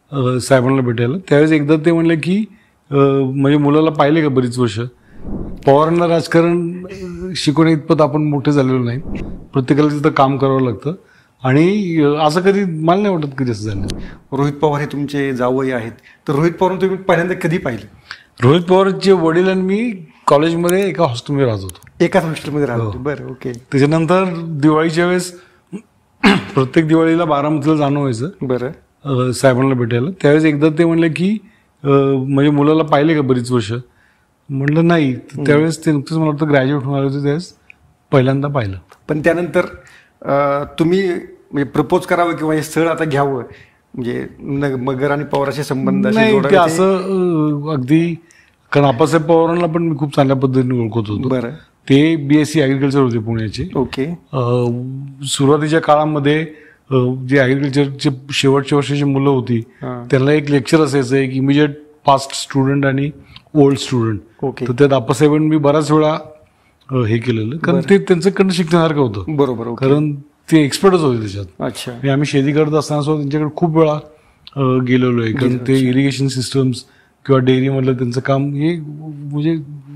साहेबांना भेटायला. त्यावेळेस एकदा ते म्हणले की म्हणजे मुलाला पाहिले का बरीच वर्ष, पवारांना राजकारण शिकवण्या इतपत आपण मोठे झालेलो नाही, प्रत्येकाला तिथं काम करावं लागतं आणि असं कधी मला नाही वाटत कधी असं झालं. रोहित पवार हे तुमचे जावई आहेत, तर रोहित पवार तुम्ही पहिल्यांदा कधी पाहिले? रोहित पवारचे वडील आणि मी कॉलेजमध्ये एका हॉस्टेलमध्ये राहत होतो. एकाच हॉस्टेलमध्ये राहतो. बरं, ओके. त्याच्यानंतर दिवाळीच्या वेळेस प्रत्येक दिवाळीला बारामतीला जाणं व्हायचं बरं साहेबांना भेटायला. त्यावेळेस एकदा ते म्हणले की म्हणजे मुलाला पाहिले का बरीच वर्ष, म्हटलं नाही. त्यावेळेस ते नुकतंच मला वाटतं ग्रॅज्युएट होणार होते, त्यावेळेस पहिल्यांदा पाहिलं. पण त्यानंतर तुम्ही म्हणजे प्रपोज करावं किंवा हे स्थळ आता घ्यावं म्हणजे मगर आणि पवाराचे संबंध नाही, ते असं अगदी, कारण आप्पासाहेब पवारांना पण मी खूप चांगल्या पद्धतीने ओळखत होतो. बरं. ते BSc ॲग्रिकल्चर होते पुण्याचे. ओके. सुरुवातीच्या काळामध्ये जे ॲग्रिकल्चरचे शेवटच्या वर्षाची मुलं होती त्यांना एक लेक्चर असायचं, एक इमिजिएट पास्ट स्टुडंट आणि ओल्ड स्टुडंट. ओके. तर त्यात आप्पासाहेबांनी मी बऱ्याच वेळा हे केलेलं, कारण ते त्यांच्याकडनं शिकण्यासारखं होतं. बरोबर. कारण ते एक्सपर्टच होते त्याच्यात. अच्छा. आम्ही शेती करत असताना सुद्धा त्यांच्याकडे खूप वेळा गेलेलो आहे, कारण ते इरिगेशन सिस्टम्स किंवा डेअरीमधलं त्यांचं काम हे म्हणजे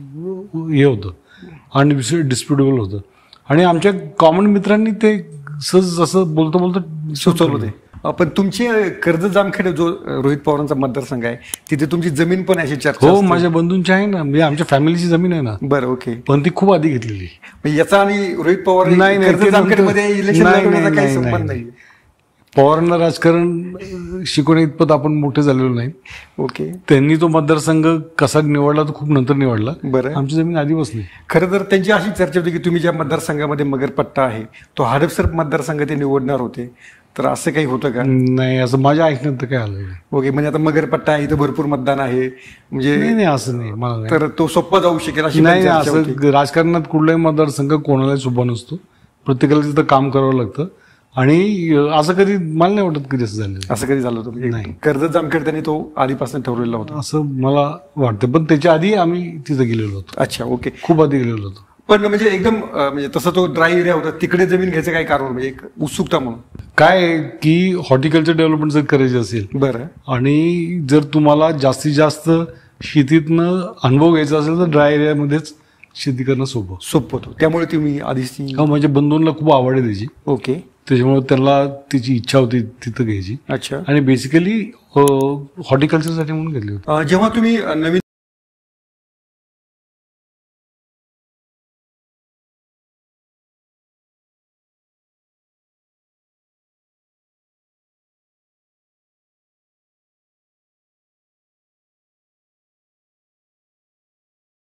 हे होतं आणि डिस्प्युटेबल होतं. आणि आमच्या कॉमन मित्रांनी ते सहज असं बोलता बोलता सुचवलं ते. पण तुमची कर्जत जामखेड जो रोहित पवारांचा मतदारसंघ आहे, तिथे तुमची जमीन पण अशी चर्चा? हो, माझ्या बंधूंची आहे ना, म्हणजे आमच्या फॅमिलीची जमीन आहे ना. बरं, ओके. पण ती खूप आधी घेतलेली. याचा आणि रोहित पवार जामखेडमध्ये इलेक्शन लढवण्याचा काही संबंध नाही. पवारांना राजकारण शिकवण्या इतपत आपण मोठे झालेलो नाही. ओके. त्यांनी तो मतदारसंघ कसा निवडला तो खूप नंतर निवडला. बरं. आमची जमीन आधी बसली. खरं तर त्यांची अशी चर्चा होती की तुम्ही ज्या मतदारसंघामध्ये मगरपट्टा आहे तो हडपसर मतदारसंघ ते निवडणार होते, तर असं काही होतं का? नाही, असं माझ्या ऐकण्यात तर काय आलं. ओके. म्हणजे आता मगरपट्टा आहे, इथं भरपूर मतदान आहे, म्हणजे नाही असं नाही मला नाही. तर तो सोपा जाऊ शकेल अशी नाही. असं राजकारणात कुठलाही मतदारसंघ कोणालाही सोपा नसतो, प्रत्येकाला तिथं काम करावं लागतं आणि असं कधी मला नाही वाटत कधी असं झालं. असं कधी झालं होतं? नाही. कर्जत जामखेड त्यांनी तो आधीपासून ठरवलेला होता असं मला वाटतं, पण त्याच्या आधी आम्ही तिथं गेलेलो होतो. अच्छा, ओके. खूप आधी गेलेलो होतो. पण म्हणजे एकदम म्हणजे तसं तो ड्राय एरिया होता, तिकडे जमीन घ्यायचं काय कारण म्हणजे एक उत्सुकता म्हणून? काय की हॉर्टिकल्चर डेव्हलपमेंट जर करायची असेल बरं आणि जर तुम्हाला जास्तीत जास्त शेतीतनं अनुभव घ्यायचा असेल तर ड्राय एरियामध्येच शेती करणं सोपं होतं. त्यामुळे तुम्ही आधीच माझ्या बंधूंना खूप आवड आहे त्याची. ओके. त्याच्यामुळे त्याला तिची इच्छा होती तिथं घ्यायची. अच्छा. आणि बेसिकली हॉर्टिकल्चरसाठी म्हणून घेतली होती. जेव्हा तुम्ही नवीन